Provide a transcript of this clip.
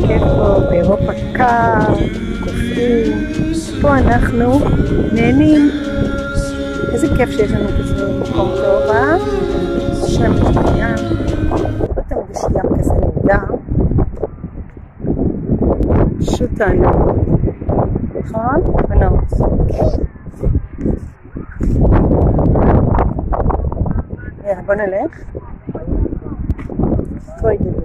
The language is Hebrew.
כיף פה, באירופה קר, כופרים, פה אנחנו נהנים. איזה כיף שיש לנו כזה מקום טוב, יש להם ים, לא תמיד יש ים כזה נהדר, פשוט תענוג, נכון? בנות. בוא נלך. בואי דבי.